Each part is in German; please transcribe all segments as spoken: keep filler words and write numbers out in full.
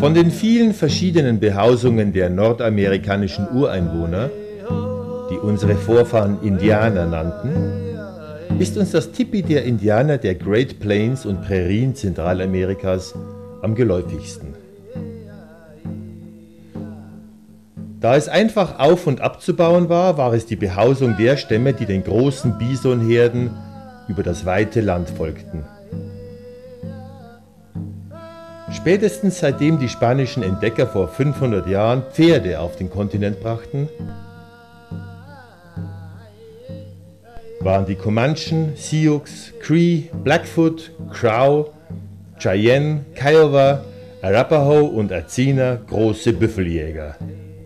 Von den vielen verschiedenen Behausungen der nordamerikanischen Ureinwohner, die unsere Vorfahren Indianer nannten, ist uns das Tipi der Indianer der Great Plains und Prärien Zentralamerikas am geläufigsten. Da es einfach auf- und abzubauen war, war es die Behausung der Stämme, die den großen Bisonherden über das weite Land folgten. Spätestens seitdem die spanischen Entdecker vor fünfhundert Jahren Pferde auf den Kontinent brachten, waren die Comanchen, Sioux, Cree, Blackfoot, Crow, Cheyenne, Kiowa, Arapaho und Atsina große Büffeljäger.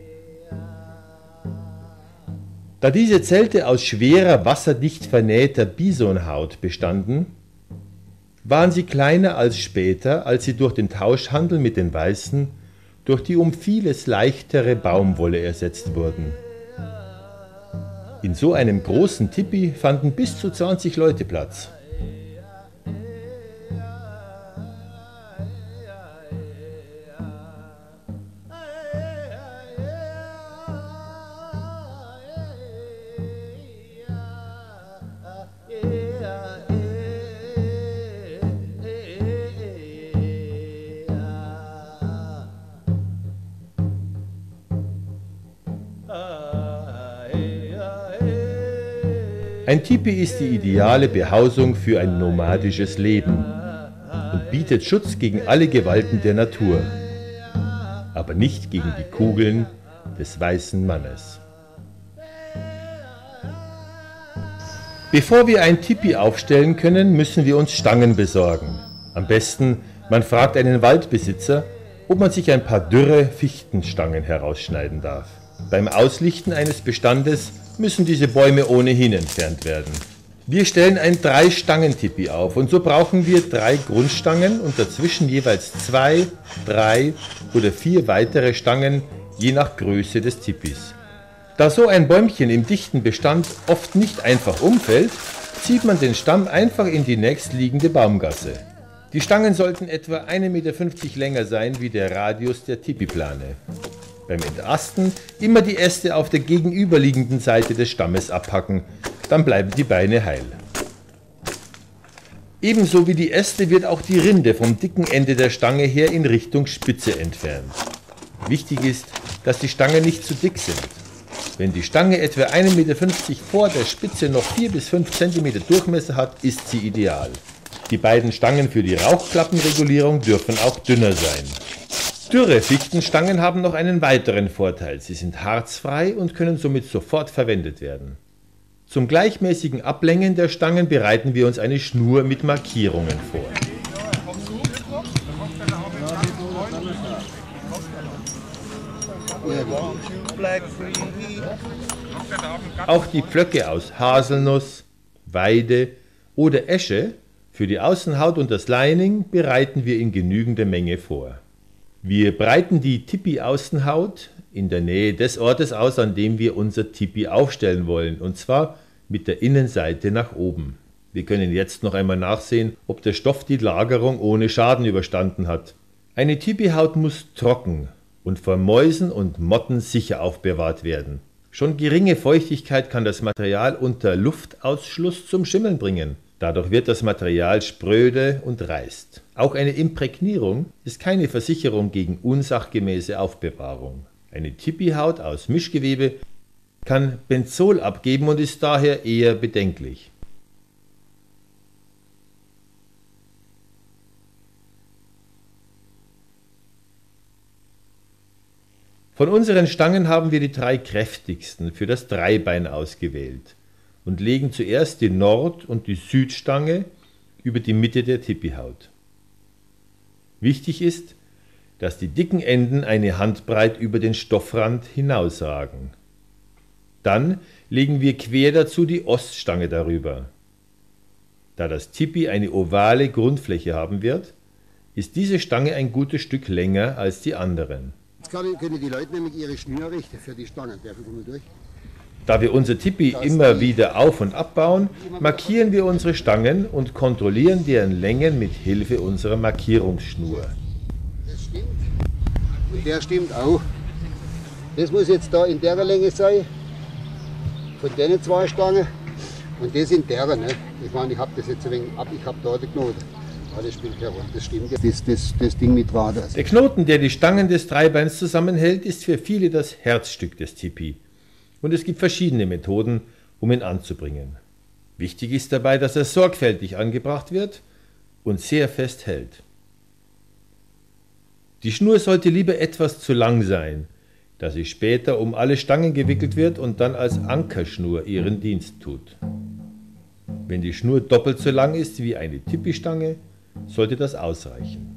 Da diese Zelte aus schwerer, wasserdicht vernähter Bisonhaut bestanden, waren sie kleiner als später, als sie durch den Tauschhandel mit den Weißen durch die um vieles leichtere Baumwolle ersetzt wurden. In so einem großen Tipi fanden bis zu zwanzig Leute Platz. Ein Tipi ist die ideale Behausung für ein nomadisches Leben und bietet Schutz gegen alle Gewalten der Natur, aber nicht gegen die Kugeln des weißen Mannes. Bevor wir ein Tipi aufstellen können, müssen wir uns Stangen besorgen. Am besten, man fragt einen Waldbesitzer, ob man sich ein paar dürre Fichtenstangen herausschneiden darf. Beim Auslichten eines Bestandes müssen diese Bäume ohnehin entfernt werden. Wir stellen ein Drei-Stangen-Tipi auf und so brauchen wir drei Grundstangen und dazwischen jeweils zwei, drei oder vier weitere Stangen, je nach Größe des Tipis. Da so ein Bäumchen im dichten Bestand oft nicht einfach umfällt, zieht man den Stamm einfach in die nächstliegende Baumgasse. Die Stangen sollten etwa ein Meter fünfzig länger sein wie der Radius der Tipiplane. Beim Entasten immer die Äste auf der gegenüberliegenden Seite des Stammes abhacken, dann bleiben die Beine heil. Ebenso wie die Äste wird auch die Rinde vom dicken Ende der Stange her in Richtung Spitze entfernt. Wichtig ist, dass die Stangen nicht zu dick sind. Wenn die Stange etwa ein Meter fünfzig vor der Spitze noch vier bis fünf Zentimeter Durchmesser hat, ist sie ideal. Die beiden Stangen für die Rauchklappenregulierung dürfen auch dünner sein. Dürre Fichtenstangen haben noch einen weiteren Vorteil. Sie sind harzfrei und können somit sofort verwendet werden. Zum gleichmäßigen Ablängen der Stangen bereiten wir uns eine Schnur mit Markierungen vor. Auch die Pflöcke aus Haselnuss, Weide oder Esche für die Außenhaut und das Lining bereiten wir in genügender Menge vor. Wir breiten die Tipi-Außenhaut in der Nähe des Ortes aus, an dem wir unser Tipi aufstellen wollen, und zwar mit der Innenseite nach oben. Wir können jetzt noch einmal nachsehen, ob der Stoff die Lagerung ohne Schaden überstanden hat. Eine Tipi-Haut muss trocken und vor Mäusen und Motten sicher aufbewahrt werden. Schon geringe Feuchtigkeit kann das Material unter Luftausschluss zum Schimmeln bringen. Dadurch wird das Material spröde und reißt. Auch eine Imprägnierung ist keine Versicherung gegen unsachgemäße Aufbewahrung. Eine Tipi-Haut aus Mischgewebe kann Benzol abgeben und ist daher eher bedenklich. Von unseren Stangen haben wir die drei kräftigsten für das Dreibein ausgewählt und legen zuerst die Nord- und die Südstange über die Mitte der Tipi-Haut. Wichtig ist, dass die dicken Enden eine Handbreit über den Stoffrand hinausragen. Dann legen wir quer dazu die Oststange darüber. Da das Tipi eine ovale Grundfläche haben wird, ist diese Stange ein gutes Stück länger als die anderen. Jetzt können die Leute nämlich ihre Schnür richten für die Stangen. Durch. Da wir unser Tipi immer wieder auf- und abbauen, markieren wir unsere Stangen und kontrollieren deren Längen mit Hilfe unserer Markierungsschnur. Das stimmt. Und der stimmt auch. Das muss jetzt da in der Länge sein, von den zwei Stangen. Und das in der, ne? Ich meine, ich habe das jetzt ein wenig ab, ich habe da den Knoten. Ja, das spielt keine Rolle, das stimmt. Das, das, das Ding mit Draht. Also. Der Knoten, der die Stangen des Dreibeins zusammenhält, ist für viele das Herzstück des Tipi. Und es gibt verschiedene Methoden, um ihn anzubringen. Wichtig ist dabei, dass er sorgfältig angebracht wird und sehr fest hält. Die Schnur sollte lieber etwas zu lang sein, da sie später um alle Stangen gewickelt wird und dann als Ankerschnur ihren Dienst tut. Wenn die Schnur doppelt so lang ist wie eine Tipi-Stange, sollte das ausreichen.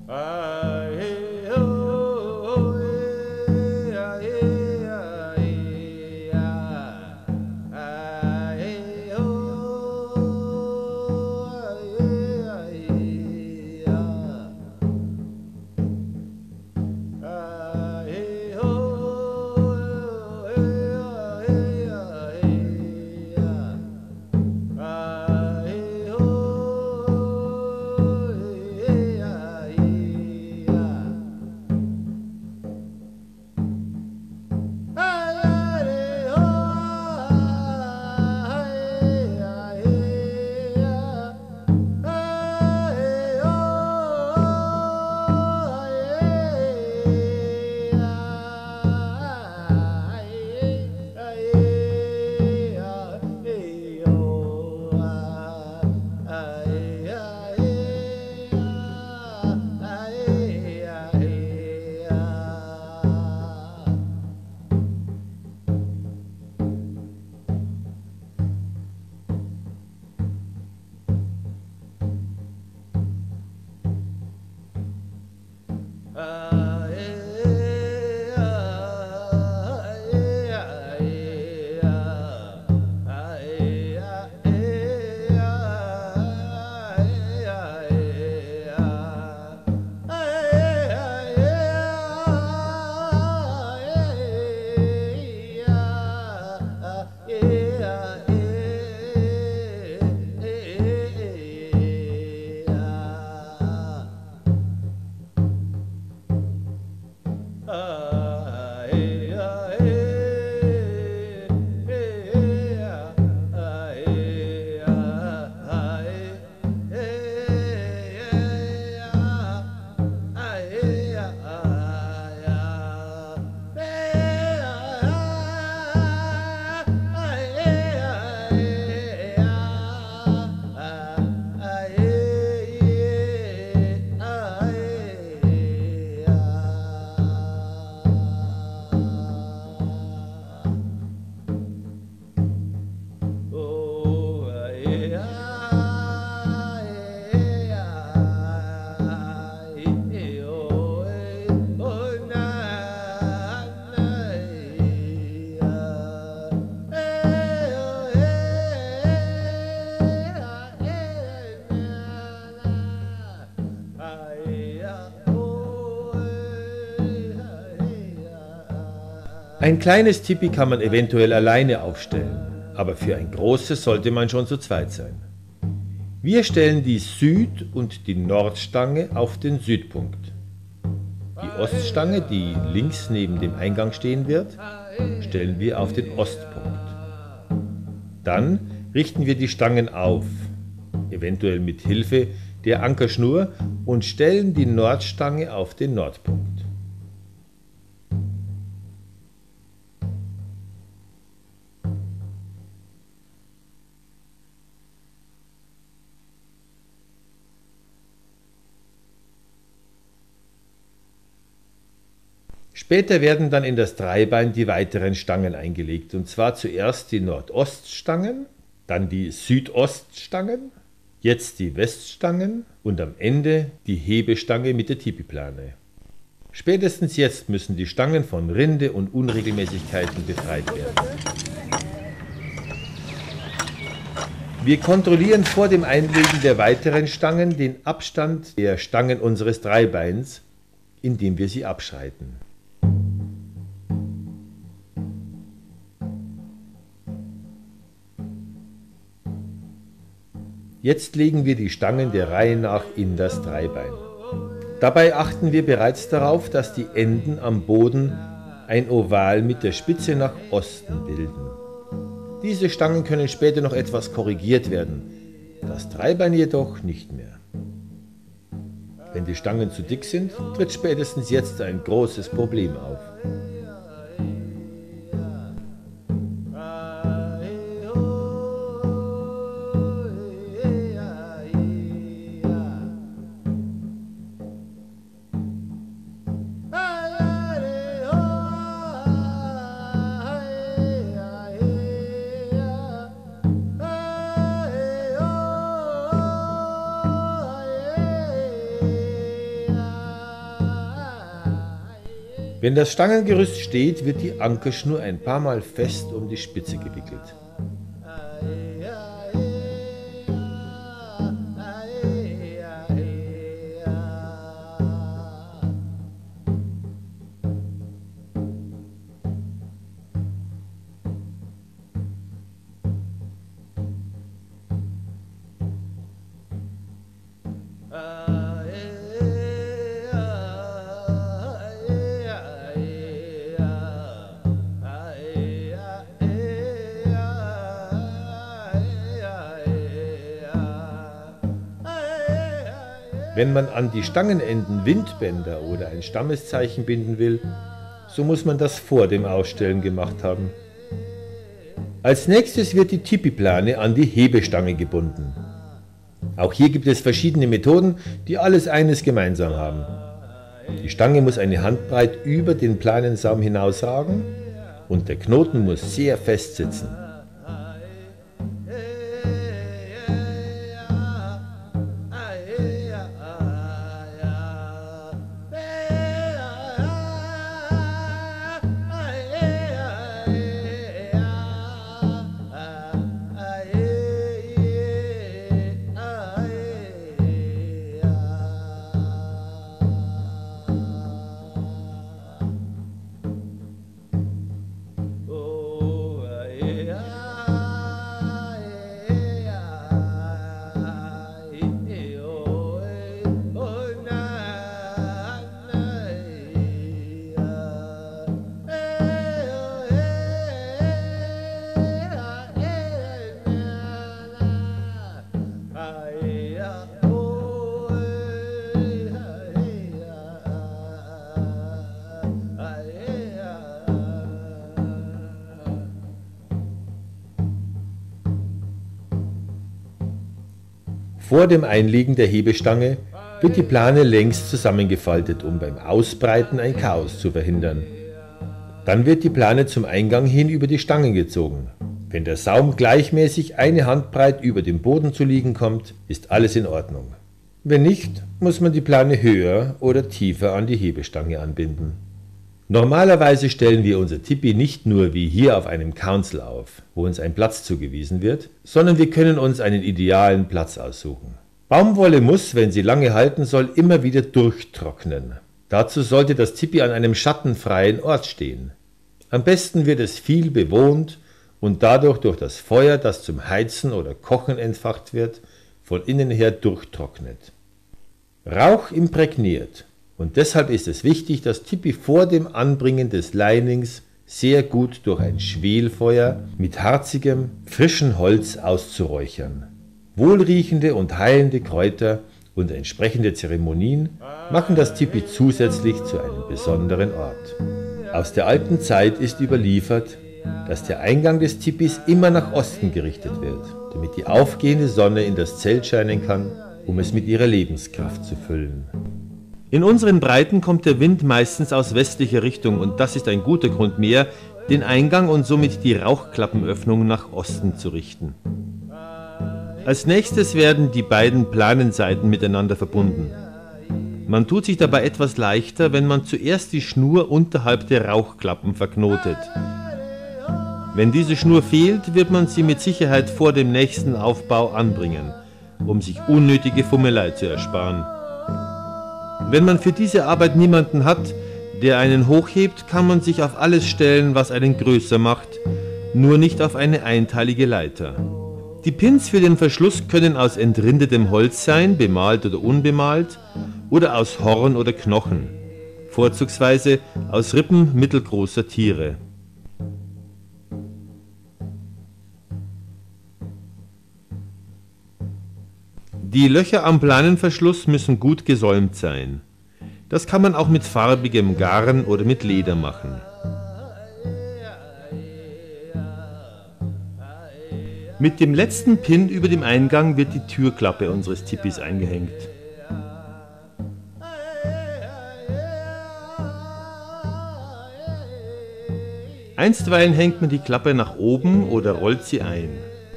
Ein kleines Tipi kann man eventuell alleine aufstellen, aber für ein großes sollte man schon zu zweit sein. Wir stellen die Süd- und die Nordstange auf den Südpunkt. Die Oststange, die links neben dem Eingang stehen wird, stellen wir auf den Ostpunkt. Dann richten wir die Stangen auf, eventuell mit Hilfe der Ankerschnur, und stellen die Nordstange auf den Nordpunkt. Später werden dann in das Dreibein die weiteren Stangen eingelegt, und zwar zuerst die Nordoststangen, dann die Südoststangen, jetzt die Weststangen und am Ende die Hebestange mit der Tipiplane. Spätestens jetzt müssen die Stangen von Rinde und Unregelmäßigkeiten befreit werden. Wir kontrollieren vor dem Einlegen der weiteren Stangen den Abstand der Stangen unseres Dreibeins, indem wir sie abschreiten. Jetzt legen wir die Stangen der Reihe nach in das Dreibein. Dabei achten wir bereits darauf, dass die Enden am Boden ein Oval mit der Spitze nach Osten bilden. Diese Stangen können später noch etwas korrigiert werden, das Dreibein jedoch nicht mehr. Wenn die Stangen zu dick sind, tritt spätestens jetzt ein großes Problem auf. Wenn das Stangengerüst steht, wird die Ankerschnur ein paar Mal fest um die Spitze gewickelt. Wenn man an die Stangenenden Windbänder oder ein Stammeszeichen binden will, so muss man das vor dem Ausstellen gemacht haben. Als nächstes wird die Tipi-Plane an die Hebestange gebunden. Auch hier gibt es verschiedene Methoden, die alles eines gemeinsam haben. Die Stange muss eine Handbreit über den Planensaum hinausragen und der Knoten muss sehr fest sitzen. Vor dem Einlegen der Hebestange wird die Plane längs zusammengefaltet, um beim Ausbreiten ein Chaos zu verhindern. Dann wird die Plane zum Eingang hin über die Stangen gezogen. Wenn der Saum gleichmäßig eine Handbreit über dem Boden zu liegen kommt, ist alles in Ordnung. Wenn nicht, muss man die Plane höher oder tiefer an die Hebestange anbinden. Normalerweise stellen wir unser Tipi nicht nur wie hier auf einem Council auf, wo uns ein Platz zugewiesen wird, sondern wir können uns einen idealen Platz aussuchen. Baumwolle muss, wenn sie lange halten soll, immer wieder durchtrocknen. Dazu sollte das Tipi an einem schattenfreien Ort stehen. Am besten wird es viel bewohnt und dadurch durch das Feuer, das zum Heizen oder Kochen entfacht wird, von innen her durchtrocknet. Rauch imprägniert. Und deshalb ist es wichtig, das Tipi vor dem Anbringen des Linings sehr gut durch ein Schwelfeuer mit harzigem, frischem Holz auszuräuchern. Wohlriechende und heilende Kräuter und entsprechende Zeremonien machen das Tipi zusätzlich zu einem besonderen Ort. Aus der alten Zeit ist überliefert, dass der Eingang des Tipis immer nach Osten gerichtet wird, damit die aufgehende Sonne in das Zelt scheinen kann, um es mit ihrer Lebenskraft zu füllen. In unseren Breiten kommt der Wind meistens aus westlicher Richtung und das ist ein guter Grund mehr, den Eingang und somit die Rauchklappenöffnung nach Osten zu richten. Als nächstes werden die beiden Planenseiten miteinander verbunden. Man tut sich dabei etwas leichter, wenn man zuerst die Schnur unterhalb der Rauchklappen verknotet. Wenn diese Schnur fehlt, wird man sie mit Sicherheit vor dem nächsten Aufbau anbringen, um sich unnötige Fummelei zu ersparen. Wenn man für diese Arbeit niemanden hat, der einen hochhebt, kann man sich auf alles stellen, was einen größer macht, nur nicht auf eine einteilige Leiter. Die Pins für den Verschluss können aus entrindetem Holz sein, bemalt oder unbemalt, oder aus Horn oder Knochen, vorzugsweise aus Rippen mittelgroßer Tiere. Die Löcher am Planenverschluss müssen gut gesäumt sein. Das kann man auch mit farbigem Garn oder mit Leder machen. Mit dem letzten Pin über dem Eingang wird die Türklappe unseres Tipis eingehängt. Einstweilen hängt man die Klappe nach oben oder rollt sie ein.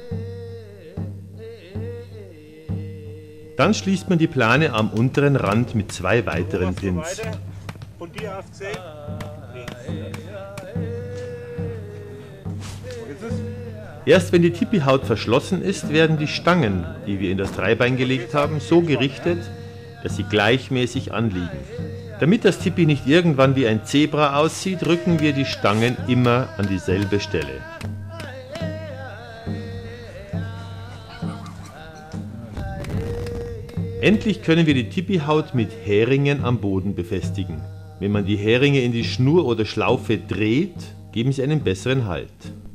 Dann schließt man die Plane am unteren Rand mit zwei weiteren Pins. Erst wenn die Tipi-Haut verschlossen ist, werden die Stangen, die wir in das Dreibein gelegt haben, so gerichtet, dass sie gleichmäßig anliegen. Damit das Tipi nicht irgendwann wie ein Zebra aussieht, rücken wir die Stangen immer an dieselbe Stelle. Endlich können wir die Tipi-Haut mit Heringen am Boden befestigen. Wenn man die Heringe in die Schnur oder Schlaufe dreht, geben sie einen besseren Halt.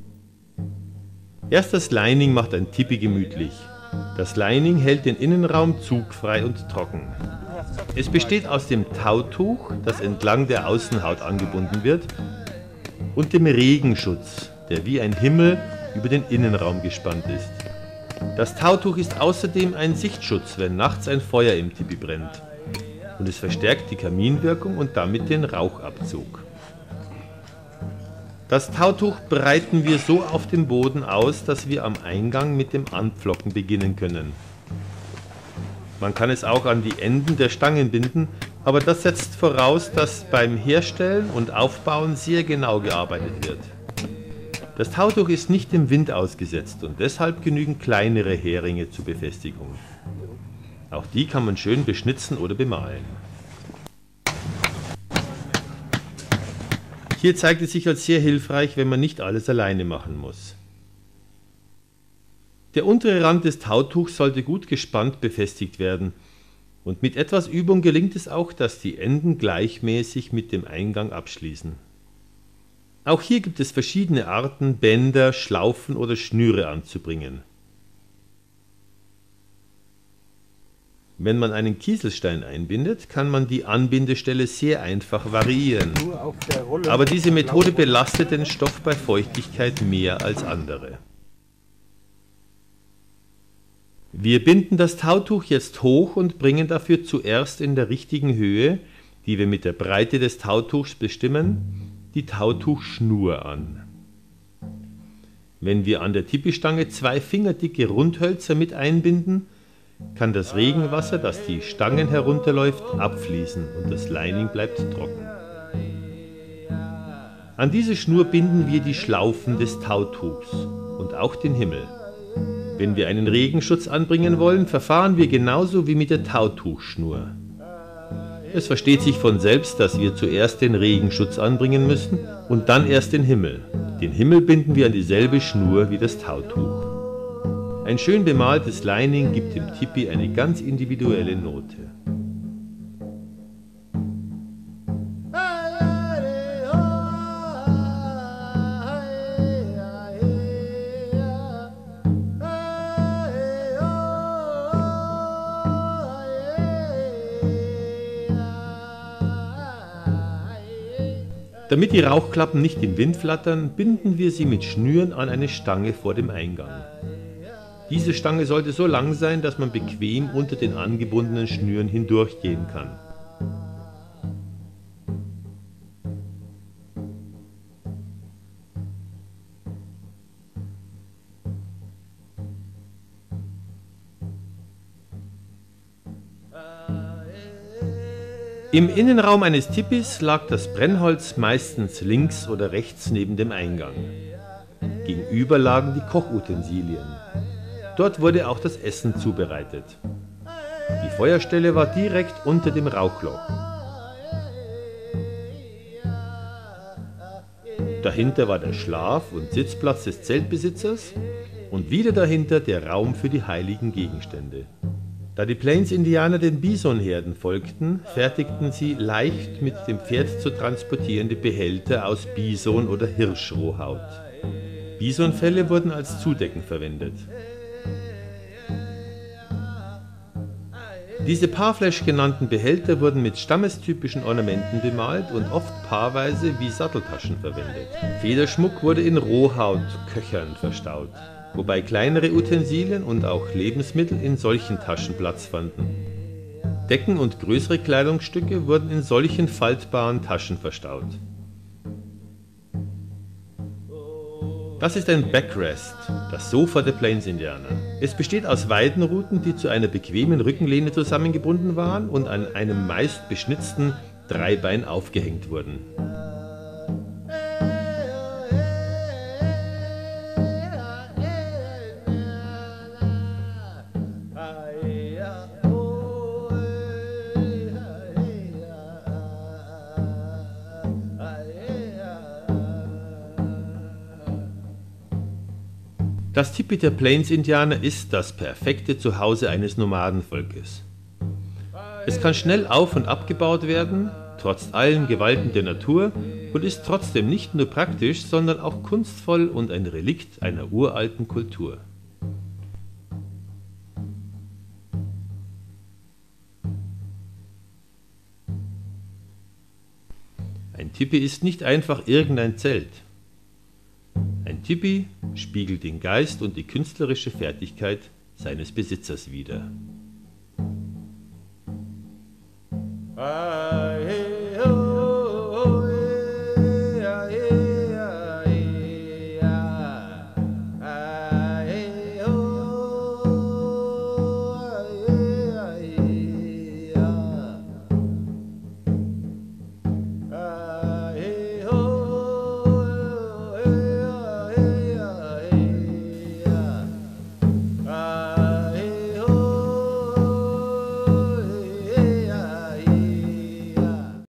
Erst das Lining macht ein Tipi gemütlich. Das Lining hält den Innenraum zugfrei und trocken. Es besteht aus dem Tautuch, das entlang der Außenhaut angebunden wird, und dem Regenschutz, der wie ein Himmel über den Innenraum gespannt ist. Das Tautuch ist außerdem ein Sichtschutz, wenn nachts ein Feuer im Tipi brennt. Und es verstärkt die Kaminwirkung und damit den Rauchabzug. Das Tautuch breiten wir so auf dem Boden aus, dass wir am Eingang mit dem Anpflocken beginnen können. Man kann es auch an die Enden der Stangen binden, aber das setzt voraus, dass beim Herstellen und Aufbauen sehr genau gearbeitet wird. Das Tautuch ist nicht dem Wind ausgesetzt und deshalb genügen kleinere Heringe zur Befestigung. Auch die kann man schön beschnitzen oder bemalen. Hier zeigt es sich als sehr hilfreich, wenn man nicht alles alleine machen muss. Der untere Rand des Tautuchs sollte gut gespannt befestigt werden und mit etwas Übung gelingt es auch, dass die Enden gleichmäßig mit dem Eingang abschließen. Auch hier gibt es verschiedene Arten, Bänder, Schlaufen oder Schnüre anzubringen. Wenn man einen Kieselstein einbindet, kann man die Anbindestelle sehr einfach variieren. Aber diese Methode belastet den Stoff bei Feuchtigkeit mehr als andere. Wir binden das Tautuch jetzt hoch und bringen dafür zuerst in der richtigen Höhe, die wir mit der Breite des Tautuchs bestimmen, die Tautuchschnur an. Wenn wir an der Tipi-Stange zwei fingerdicke Rundhölzer mit einbinden, kann das Regenwasser, das die Stangen herunterläuft, abfließen und das Lining bleibt trocken. An diese Schnur binden wir die Schlaufen des Tautuchs und auch den Himmel. Wenn wir einen Regenschutz anbringen wollen, verfahren wir genauso wie mit der Tautuchschnur. Es versteht sich von selbst, dass wir zuerst den Regenschutz anbringen müssen und dann erst den Himmel. Den Himmel binden wir an dieselbe Schnur wie das Tautuch. Ein schön bemaltes Lining gibt dem Tipi eine ganz individuelle Note. Damit die Rauchklappen nicht im Wind flattern, binden wir sie mit Schnüren an eine Stange vor dem Eingang. Diese Stange sollte so lang sein, dass man bequem unter den angebundenen Schnüren hindurchgehen kann. Im Innenraum eines Tipis lag das Brennholz meistens links oder rechts neben dem Eingang. Gegenüber lagen die Kochutensilien. Dort wurde auch das Essen zubereitet. Die Feuerstelle war direkt unter dem Rauchloch. Dahinter war der Schlaf- und Sitzplatz des Zeltbesitzers und wieder dahinter der Raum für die heiligen Gegenstände. Da die Plains-Indianer den Bisonherden folgten, fertigten sie leicht mit dem Pferd zu transportierende Behälter aus Bison- oder Hirschrohhaut. Bisonfelle wurden als Zudecken verwendet. Diese Parflesch genannten Behälter wurden mit stammestypischen Ornamenten bemalt und oft paarweise wie Satteltaschen verwendet. Federschmuck wurde in Rohhautköchern verstaut, wobei kleinere Utensilien und auch Lebensmittel in solchen Taschen Platz fanden. Decken und größere Kleidungsstücke wurden in solchen faltbaren Taschen verstaut. Das ist ein Backrest, das Sofa der Plains-Indianer. Es besteht aus Weidenruten, die zu einer bequemen Rückenlehne zusammengebunden waren und an einem meist beschnitzten Dreibein aufgehängt wurden. Das Tipi der Plains-Indianer ist das perfekte Zuhause eines Nomadenvolkes. Es kann schnell auf- und abgebaut werden, trotz allen Gewalten der Natur, und ist trotzdem nicht nur praktisch, sondern auch kunstvoll und ein Relikt einer uralten Kultur. Ein Tipi ist nicht einfach irgendein Zelt. Ein Tipi spiegelt den Geist und die künstlerische Fertigkeit seines Besitzers wider.